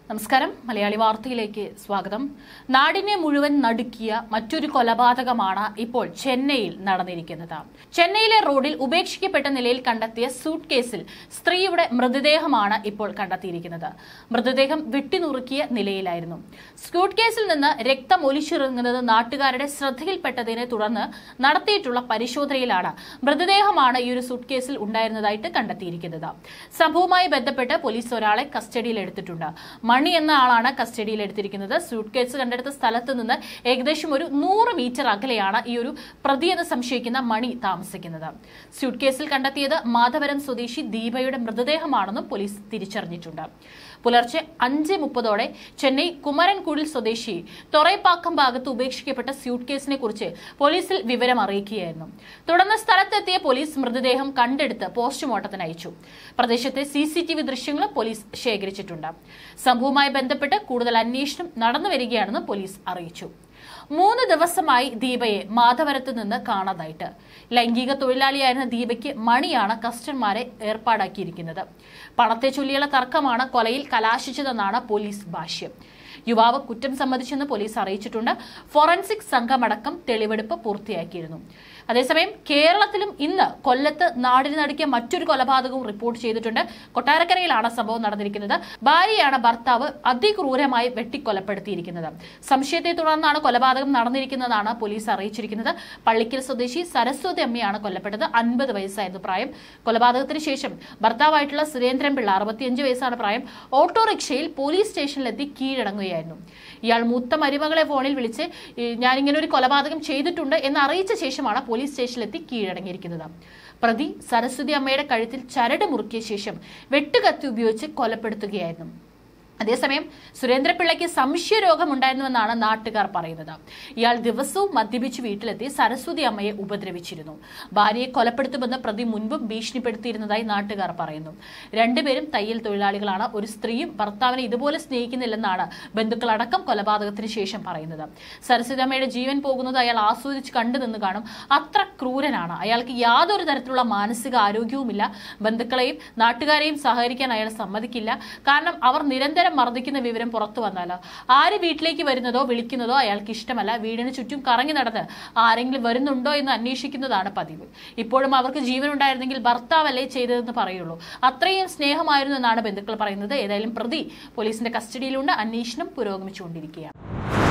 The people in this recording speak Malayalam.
നമസ്കാരം മലയാളി വാർത്തയിലേക്ക് സ്വാഗതം. നാടിനെ മുഴുവൻ നടുക്കിയ മറ്റൊരു കൊലപാതകമാണ് ഇപ്പോൾ ചെന്നൈയിൽ നടന്നിരിക്കുന്നത്. ചെന്നൈയിലെ റോഡിൽ ഉപേക്ഷിക്കപ്പെട്ട നിലയിൽ കണ്ടെത്തിയ സൂട്ട് കേസിൽ സ്ത്രീയുടെ മൃതദേഹമാണ് ഇപ്പോൾ കണ്ടെത്തിയിരിക്കുന്നത്. മൃതദേഹം വെട്ടിനുറുക്കിയ നിലയിലായിരുന്നു. സൂട്ട് കേസിൽ നിന്ന് രക്തം ഒലിച്ചിറങ്ങുന്നത് നാട്ടുകാരുടെ ശ്രദ്ധയിൽപ്പെട്ടതിനെ തുടർന്ന് നടത്തിയിട്ടുള്ള പരിശോധനയിലാണ് മൃതദേഹമാണ് ഈ ഒരു സൂട്ട് കേസിൽ ഉണ്ടായിരുന്നതായിട്ട് കണ്ടെത്തിയിരിക്കുന്നത്. സംഭവവുമായി ബന്ധപ്പെട്ട് പോലീസ് ഒരാളെ കസ്റ്റഡിയിലെടുത്തിട്ടുണ്ട്. മണി എന്ന ആളാണ് കസ്റ്റഡിയിൽ എടുത്തിരിക്കുന്നത്. സൂട്ട് കേസ് കണ്ടെടുത്ത സ്ഥലത്ത് നിന്ന് ഏകദേശം ഒരു 100 മീറ്റർ അകലെയാണ് ഈ ഒരു പ്രതിയെന്ന് സംശയിക്കുന്ന മണി താമസിക്കുന്നത്. സൂട്ട് കേസിൽ കണ്ടെത്തിയത് മാധവരം സ്വദേശി ദീപയുടെ മൃതദേഹമാണെന്നും പോലീസ് തിരിച്ചറിഞ്ഞിട്ടുണ്ട്. പുലർച്ചെ 5:30 ചെന്നൈ കുമരൻകുടിൽ സ്വദേശി തൊറൈപ്പാക്കം ഭാഗത്ത് ഉപേക്ഷിക്കപ്പെട്ട സ്യൂട്ട് കേസിനെ കുറിച്ച് പോലീസിൽ വിവരം അറിയിക്കുകയായിരുന്നു. തുടർന്ന് സ്ഥലത്തെത്തിയ പോലീസ് മൃതദേഹം കണ്ടെടുത്ത് പോസ്റ്റ്മോർട്ടത്തിന് അയച്ചു. പ്രദേശത്തെ CCTV ദൃശ്യങ്ങളും പോലീസ് ശേഖരിച്ചിട്ടുണ്ട്. സംഭവവുമായി ബന്ധപ്പെട്ട് കൂടുതൽ അന്വേഷണം നടന്നുവരികയാണെന്ന് പോലീസ് അറിയിച്ചു. 3 ദിവസമായി ദീപയെ മാധവരത്ത് നിന്ന് കാണാതായിട്ട്. ലൈംഗിക തൊഴിലാളിയായിരുന്ന ദീപയ്ക്ക് മണിയാണ് കസ്റ്റഡർമാരെ ഏർപ്പാടാക്കിയിരിക്കുന്നത്. പണത്തെ ചൊല്ലിയുള്ള തർക്കമാണ് കൊലയിൽ കലാശിച്ചതെന്നാണ് പോലീസ് ഭാഷ്യം. യുവാവ് കുറ്റം സമ്മതിച്ചെന്ന് പോലീസ് അറിയിച്ചിട്ടുണ്ട്. ഫോറൻസിക് സംഘമടക്കം തെളിവെടുപ്പ് പൂർത്തിയാക്കിയിരുന്നു. അതേസമയം കേരളത്തിലും ഇന്ന് കൊല്ലത്ത് നാടിന് നടുക്കിയ മറ്റൊരു കൊലപാതകവും റിപ്പോർട്ട് ചെയ്തിട്ടുണ്ട്. കൊട്ടാരക്കരയിലാണ് സംഭവം നടന്നിരിക്കുന്നത്. ഭാര്യയാണ് ഭർത്താവ് അതിക്രൂരമായി വെട്ടിക്കൊലപ്പെടുത്തിയിരിക്കുന്നത്. സംശയത്തെ തുടർന്നാണ് കൊലപാതകം നടന്നിരിക്കുന്നതാണ് പോലീസ് അറിയിച്ചിരിക്കുന്നത്. പള്ളിക്കൽ സ്വദേശി സരസ്വതി അമ്മയാണ് കൊല്ലപ്പെട്ടത്. 50 വയസ്സായിരുന്നു പ്രായം. കൊലപാതകത്തിന് ശേഷം ഭർത്താവായിട്ടുള്ള സുരേന്ദ്രൻപിള്ള 65 വയസ്സാണ് പ്രായം. ഓട്ടോറിക്ഷയിൽ പോലീസ് സ്റ്റേഷനിലെത്തി കീഴടങ്ങുകയായിരുന്നു. ഇയാൾ മൂത്ത മരുമകളെ ഫോണിൽ വിളിച്ച് ഞാനിങ്ങനെ ഒരു കൊലപാതകം ചെയ്തിട്ടുണ്ട് എന്ന് അറിയിച്ച ശേഷമാണ് പോലീസ് സ്റ്റേഷനിലെത്തി കീഴടങ്ങിയിരിക്കുന്നത്. പ്രതി സരസ്വതി അമ്മയുടെ കഴുത്തിൽ ചരട് മുറുക്കിയ ശേഷം വെട്ടുകത്തി ഉപയോഗിച്ച് കൊലപ്പെടുത്തുകയായിരുന്നു. അതേസമയം സുരേന്ദ്രപിള്ളയ്ക്ക് സംശയരോഗം ഉണ്ടായിരുന്നുവെന്നാണ് നാട്ടുകാർ പറയുന്നത്. ഇയാൾ ദിവസവും മദ്യപിച്ച് വീട്ടിലെത്തി സരസ്വതി അമ്മയെ ഉപദ്രവിച്ചിരുന്നു. ഭാര്യയെ കൊലപ്പെടുത്തുമെന്ന് പ്രതി മുൻപും ഭീഷണിപ്പെടുത്തിയിരുന്നതായി നാട്ടുകാർ പറയുന്നു. രണ്ടുപേരും തയ്യൽ തൊഴിലാളികളാണ്. ഒരു സ്ത്രീയും ഭർത്താവിനെ ഇതുപോലെ സ്നേഹിക്കുന്നില്ലെന്നാണ് ബന്ധുക്കളടക്കം കൊലപാതകത്തിന് ശേഷം പറയുന്നത്. സരസ്വതി അമ്മയുടെ ജീവൻ പോകുന്നത് അയാൾ ആസ്വദിച്ച് കണ്ടു നിന്ന് കാണും. അത്ര ക്രൂരനാണ്. അയാൾക്ക് യാതൊരു തരത്തിലുള്ള മാനസിക ആരോഗ്യവുമില്ല. ബന്ധുക്കളെയും നാട്ടുകാരെയും സഹകരിക്കാൻ അയാൾ സമ്മതിക്കില്ല. കാരണം അവർ നിരന്തരം മർദ്ദിക്കുന്ന വിവരം പുറത്തു വന്നാലോ ആര് വീട്ടിലേക്ക് വരുന്നതോ വിളിക്കുന്നതോ അയാൾക്ക് ഇഷ്ടമല്ല. വീടിന് ചുറ്റും കറങ്ങി നടന്ന് ആരെങ്കിലും വരുന്നുണ്ടോ എന്ന് അന്വേഷിക്കുന്നതാണ് പതിവ്. ഇപ്പോഴും അവർക്ക് ജീവൻ ഉണ്ടായിരുന്നെങ്കിൽ ഭർത്താവല്ലേ ചെയ്തതെന്ന് പറയുള്ളൂ. അത്രയും സ്നേഹമായിരുന്നു എന്നാണ് ബന്ധുക്കൾ പറയുന്നത്. ഏതായാലും പ്രതി പോലീസിന്റെ കസ്റ്റഡിയിലുണ്ട്. അന്വേഷണം പുരോഗമിച്ചുകൊണ്ടിരിക്കുകയാണ്.